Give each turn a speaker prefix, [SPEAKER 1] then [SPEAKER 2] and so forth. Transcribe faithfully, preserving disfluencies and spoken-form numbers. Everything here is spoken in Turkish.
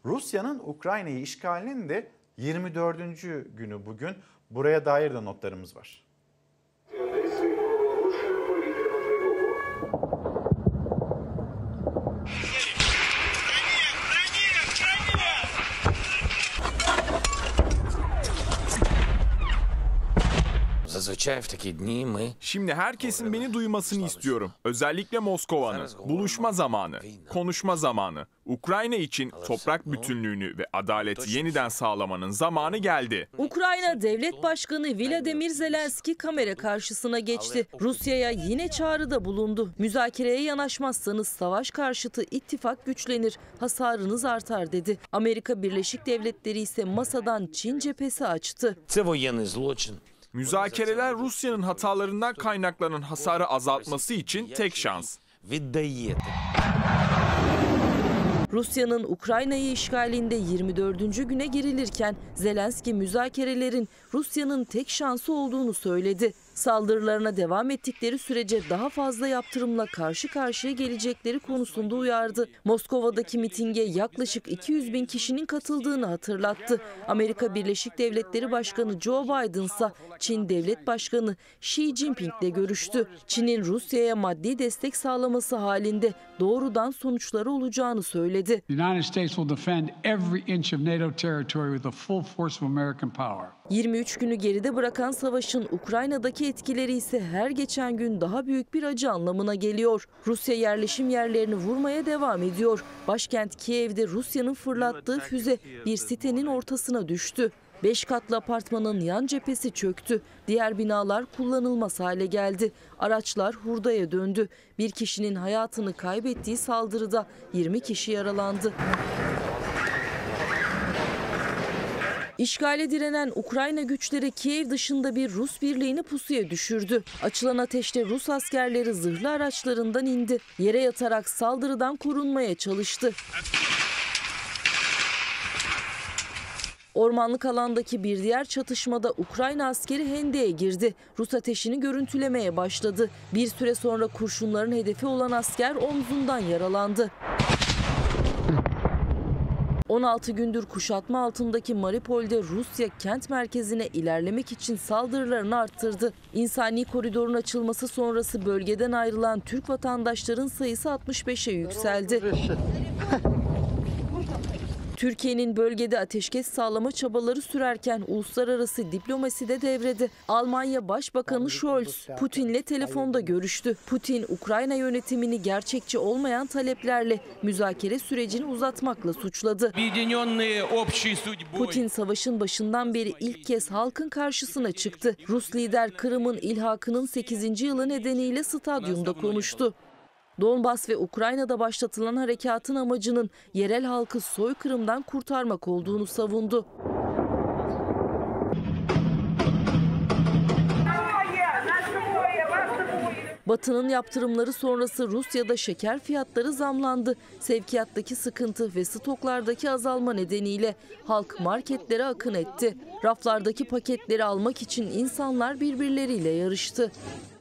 [SPEAKER 1] Rusya'nın Ukrayna'yı işgalinin de yirmi dördüncü günü bugün. Buraya dair de notlarımız var.
[SPEAKER 2] Şimdi herkesin beni duymasını istiyorum. Özellikle Moskova'nın. Buluşma zamanı, konuşma zamanı. Ukrayna için toprak bütünlüğünü ve adaleti yeniden sağlamanın zamanı geldi.
[SPEAKER 3] Ukrayna Devlet Başkanı Volodymyr Zelenski kamera karşısına geçti. Rusya'ya yine çağrıda bulundu. Müzakereye yanaşmazsanız savaş karşıtı ittifak güçlenir, hasarınız artar dedi. Amerika Birleşik Devletleri ise masadan Çin cephesi açtı.
[SPEAKER 2] Müzakereler Rusya'nın hatalarından kaynaklanan hasarı azaltması için tek şans.
[SPEAKER 3] Rusya'nın Ukrayna'yı işgalinde yirmi dördüncü güne girilirken Zelenski müzakerelerin Rusya'nın tek şansı olduğunu söyledi. Saldırılarına devam ettikleri sürece daha fazla yaptırımla karşı karşıya gelecekleri konusunda uyardı. Moskova'daki mitinge yaklaşık iki yüz bin kişinin katıldığını hatırlattı. Amerika Birleşik Devletleri Başkanı Joe Biden ise Çin Devlet Başkanı Xi Jinping'le görüştü. Çin'in Rusya'ya maddi destek sağlaması halinde doğrudan sonuçları olacağını söyledi. yirmi üç günü geride bırakan savaşın Ukrayna'daki etkileri ise her geçen gün daha büyük bir acı anlamına geliyor. Rusya yerleşim yerlerini vurmaya devam ediyor. Başkent Kiev'de Rusya'nın fırlattığı füze bir sitenin ortasına düştü. Beş katlı apartmanın yan cephesi çöktü. Diğer binalar kullanılmaz hale geldi. Araçlar hurdaya döndü. Bir kişinin hayatını kaybettiği saldırıda yirmi kişi yaralandı. İşgale direnen Ukrayna güçleri Kiev dışında bir Rus birliğini pusuya düşürdü. Açılan ateşte Rus askerleri zırhlı araçlarından indi. Yere yatarak saldırıdan korunmaya çalıştı. Ormanlık alandaki bir diğer çatışmada Ukrayna askeri hendeye girdi. Rus ateşini görüntülemeye başladı. Bir süre sonra kurşunların hedefi olan asker omzundan yaralandı. on altı gündür kuşatma altındaki Mariupol'de Rusya kent merkezine ilerlemek için saldırılarını arttırdı. İnsani koridorun açılması sonrası bölgeden ayrılan Türk vatandaşların sayısı altmış beşe yükseldi. Türkiye'nin bölgede ateşkes sağlama çabaları sürerken uluslararası diplomasi de devrede. Almanya Başbakanı Scholz Putin'le telefonda görüştü. Putin, Ukrayna yönetimini gerçekçi olmayan taleplerle müzakere sürecini uzatmakla suçladı. Putin savaşın başından beri ilk kez halkın karşısına çıktı. Rus lider Kırım'ın ilhakının sekizinci yılı nedeniyle stadyumda konuştu. Donbas ve Ukrayna'da başlatılan harekatın amacının yerel halkı soykırımdan kurtarmak olduğunu savundu. Batı'nın yaptırımları sonrası Rusya'da şeker fiyatları zamlandı. Sevkiyattaki sıkıntı ve stoklardaki azalma nedeniyle halk marketlere akın etti. Raflardaki paketleri almak için insanlar birbirleriyle yarıştı.